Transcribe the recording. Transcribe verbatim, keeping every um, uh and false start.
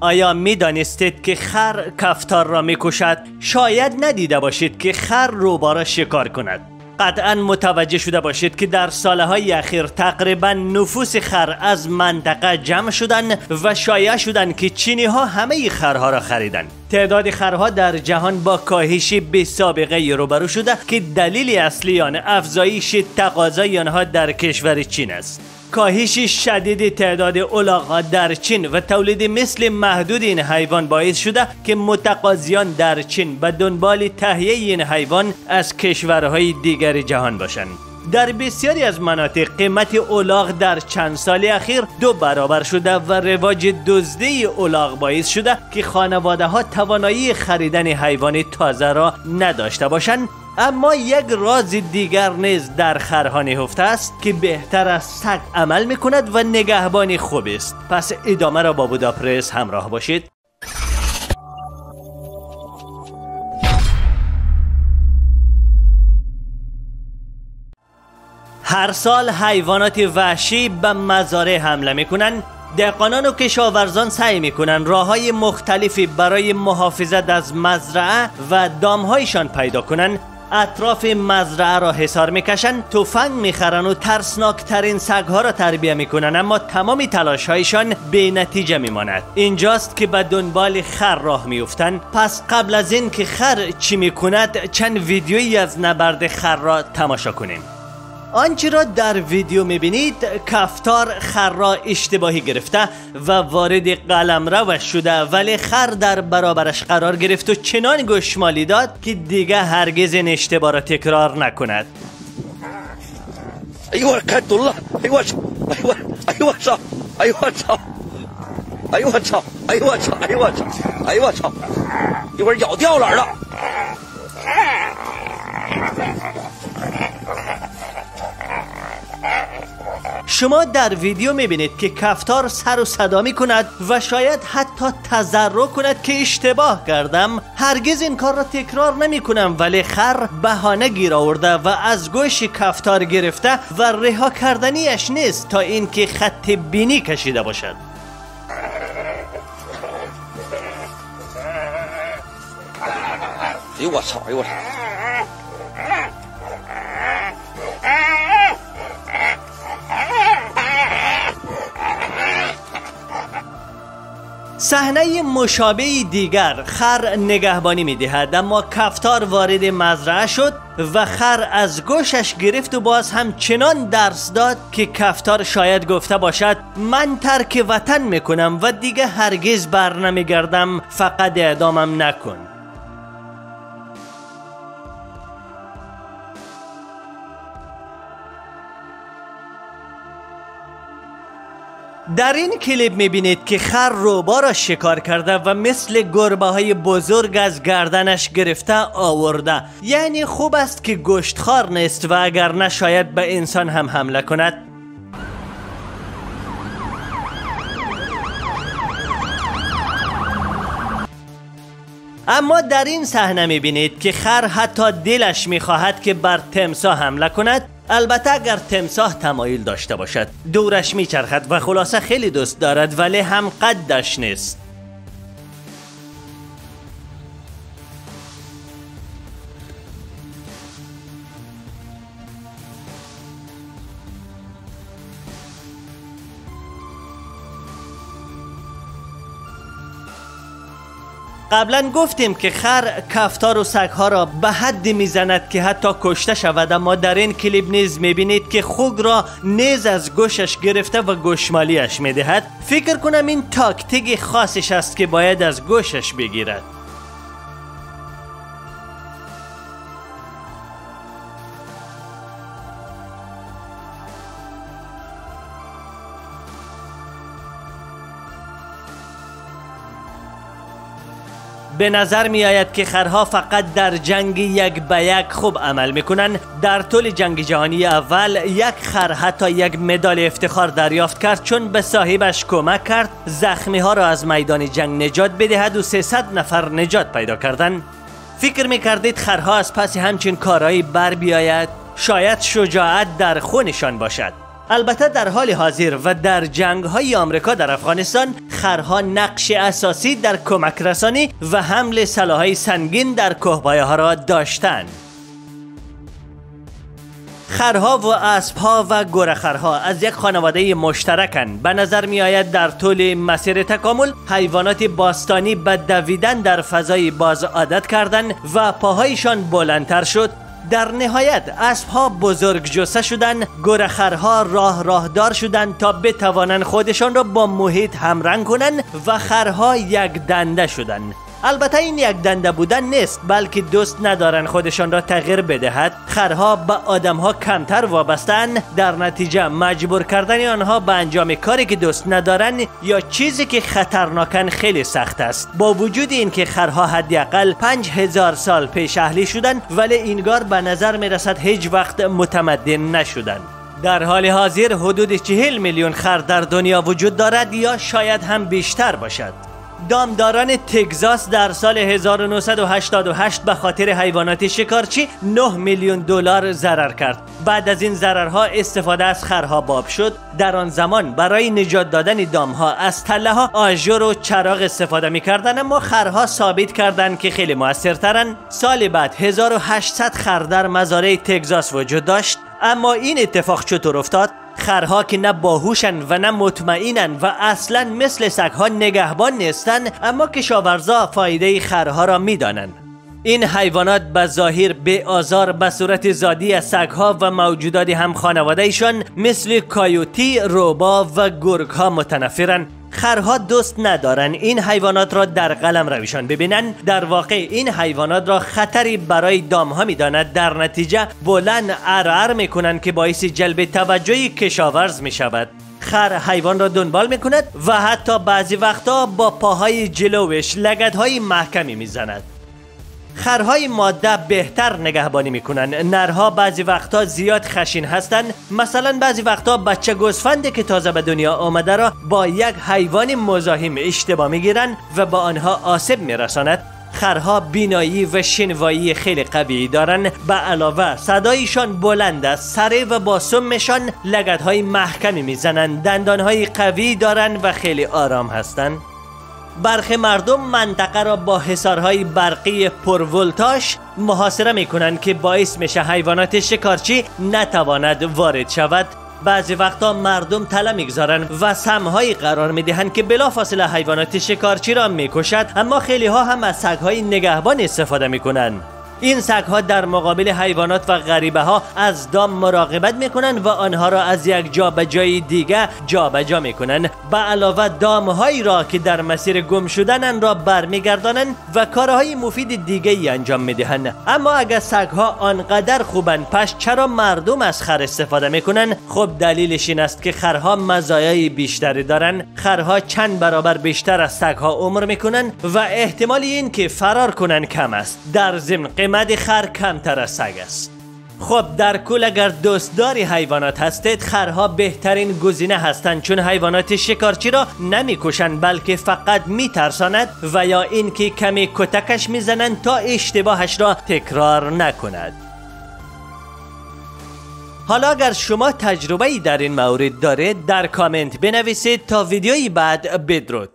آیا می دانستید که خر کفتار را می کشد؟ شاید ندیده باشید که خر روباه را شکار کند. قطعا متوجه شده باشید که در سالهای اخیر تقریبا نفوس خر از منطقه جمع شدن و شایع شدن که چینی ها همه خرها را خریدن. تعداد خرها در جهان با کاهشی بی سابقه روبرو شده که دلیل اصلی آن افزایش تقاضای آنها در کشور چین است. کاهش شدید تعداد الاغ‌ها در چین و تولید مثل محدود این حیوان باعث شده که متقاضیان در چین به دنبال تهیه این حیوان از کشورهای دیگر جهان باشند. در بسیاری از مناطق قیمت الاغ در چند سال اخیر دو برابر شده و رواج دزدی الاغ باعث شده که خانواده ها توانایی خریدن حیوان تازه را نداشته باشند. اما یک راز دیگر نیز در خرها نهفته است که بهتر از سگ عمل می کند و نگهبانی خوب است. پس ادامه را با بوداپرس همراه باشید. هر سال حیوانات وحشی به مزارع حمله می کنند. دهقانان و کشاورزان سعی می کنند راه های مختلفی برای محافظت از مزرعه و دامهایشان پیدا کنند. اطراف مزرعه را حصار میکشند، تفنگ میخرند و ترسناکترین سگها را تربیه میکنند، اما تمامی تلاش هایشان بی نتیجه میماند. اینجاست که به دنبال خر راه میافتند. پس قبل از این که خر چی میکند چند ویدیویی از نبرد خر را تماشا کنیم. آنچه را در ویدیو میبینید کفتار خر را اشتباهی گرفته و وارد قلمرو شده، ولی خر در برابرش قرار گرفت و چنان گوشمالی داد که دیگه هرگز این اشتباه را تکرار نکند. ایوه کت الله ایوه ایوه ایوه چا ایوه چا ایوه چا ایوه چا ایوه چا ایوه چا一会儿咬掉哪儿了。 شما در ویدیو میبینید که کفتار سر و صدا میکند و شاید حتی تضرع کند که اشتباه کردم، هرگز این کار را تکرار نمی کنم، ولی خر بهانه گیر آورده و از گوش کفتار گرفته و رها کردنیش نیست تا اینکه خط بینی کشیده باشد. ای我操ای我 صحنه مشابه دیگر خر نگهبانی میدهد، اما کفتار وارد مزرعه شد و خر از گوشش گرفت و باز هم چنان درس داد که کفتار شاید گفته باشد من ترک وطن میکنم و دیگه هرگز بر نمیگردم، فقط اعدامم نکن. در این کلیپ میبینید که خر روباه را شکار کرده و مثل گربه های بزرگ از گردنش گرفته آورده. یعنی خوب است که گوشتخوار نیست و اگر نه شاید به انسان هم حمله کند. اما در این صحنه میبینید که خر حتی دلش میخواهد که بر تمساح حمله کند، البته اگر تمساح تمایل داشته باشد. دورش میچرخد و خلاصه خیلی دوست دارد، ولی هم قدش نیست. قبلا گفتیم که خر کفتار و سگها را به حدی میزند که حتی کشته شود، اما در این کلیپ نیز میبینید که خوک را نیز از گوشش گرفته و گوشمالیش میدهد. فکر کنم این تاکتیک خاصش است که باید از گوشش بگیرد. به نظر می آید که خرها فقط در جنگ یک به یک خوب عمل می کنند. در طول جنگ جهانی اول یک خر حتی یک مدال افتخار دریافت کرد چون به صاحبش کمک کرد زخمی ها را از میدان جنگ نجات بدهد و سیصد نفر نجات پیدا کردند. فکر می کردید خرها از پس همچین کارهایی بر بیاید؟ شاید شجاعت در خونشان باشد. البته در حال حاضر و در جنگ‌های آمریکا در افغانستان خرها نقش اساسی در کمک رسانی و حمل سلاح‌های سنگین در کهپایه‌ها را داشتند. خرها و اسبها و گورخرها از یک خانواده مشترکند. به نظر می آید در طول مسیر تکامل حیوانات باستانی به دویدن در فضای باز عادت کردند و پاهایشان بلندتر شد. در نهایت اسبها بزرگ جثه شدند، گورخرها راه راهدار شدند تا بتوانند خودشان را با محیط همرنگ کنند و خرها یک دنده شدند. البته این یک دنده بودن نیست، بلکه دوست ندارن خودشان را تغییر بدهد. خرها به آدمها کمتر وابستند، در نتیجه مجبور کردن آنها به انجام کاری که دوست ندارن یا چیزی که خطرناکن خیلی سخت است. با وجود اینکه خرها حداقل پنج هزار سال پیش اهلی شدند، ولی اینگار به نظر می رسد هیچ وقت متمدن نشدند. در حال حاضر حدود چهل میلیون خر در دنیا وجود دارد یا شاید هم بیشتر باشد. دامداران تگزاس در سال هزار و نهصد و هشتاد و هشت به خاطر حیوانات شکارچی نه میلیون دلار ضرر کرد. بعد از این ضررها استفاده از خرها باب شد. در آن زمان برای نجات دادن دامها از تله ها آژور و چراغ استفاده می‌کردند، اما خرها ثابت کردند که خیلی موثرترن. سال بعد هزار و هشتصد خر در مزارع تگزاس وجود داشت. اما این اتفاق چطور افتاد؟ خرها که نه باهوشن و نه مطمئنن و اصلا مثل سگها نگهبان نیستن، اما کشاورزا فایده خرها را میدانند. این حیوانات به ظاهر بی آزار به صورت ذاتی از سگها و موجودات هم خانواده ایشان مثل کایوتی، روبا و گرگها متنفرن. خرها دوست ندارن این حیوانات را در قلم رویشان ببینن. در واقع این حیوانات را خطری برای دامها میداند. در نتیجه بلند ارعر میکنن که باعث جلب توجه کشاورز میشود. خر حیوان را دنبال میکند و حتی بعضی وقتا با پاهای جلوش لگدهای محکمی میزند. خرهای ماده بهتر نگهبانی میکنن. نرها بعضی وقتا زیاد خشین هستند. مثلا بعضی وقتا بچه گوسفندی که تازه به دنیا آمده را با یک حیوان مزاحم اشتباه میگیرن و با آنها آسیب میرساند. خرها بینایی و شنوایی خیلی قوی دارن. به علاوه صدایشان بلند است. سره و با سمشان لگدهای محکمی میزنند. دندانهای قوی دارن و خیلی آرام هستند. برخی مردم منطقه را با حصارهای برقی پرولتاژ محاصره میکنند که باعث میشه حیوانات شکارچی نتواند وارد شود. بعضی وقتا مردم تله میگذارن و سمهایی قرار میدهند که بلافاصله حیوانات شکارچی را میکشد، اما خیلی ها هم از سگهای نگهبان استفاده میکنند. این سگ‌ها در مقابل حیوانات و غریبه ها از دام مراقبت میکنند و آنها را از یک جا به جای دیگه جابجا میکنند. به علاوه دامهایی را که در مسیر گم شدنن را برمیگردانند و کارهای مفید دیگه ای انجام میدهند. اما اگر سگ‌ها آنقدر خوبن، پس چرا مردم از خر استفاده میکنن؟ خب دلیلش این است که خرها مزایای بیشتری دارن. خرها چند برابر بیشتر از سگ‌ها عمر میکنن و احتمال این که فرار کنن کم است. در ضمن قیمت خر کمتر از سگ است. خب در کل اگر دوستداری حیوانات هستید، خرها بهترین گزینه هستند، چون حیوانات شکارچی را نمیکشند بلکه فقط میترساند و یا اینکه کمی کتکش میزنند تا اشتباهش را تکرار نکند. حالا اگر شما تجربه‌ای در این مورد دارید در کامنت بنویسید تا ویدیویی بعد. بدرود.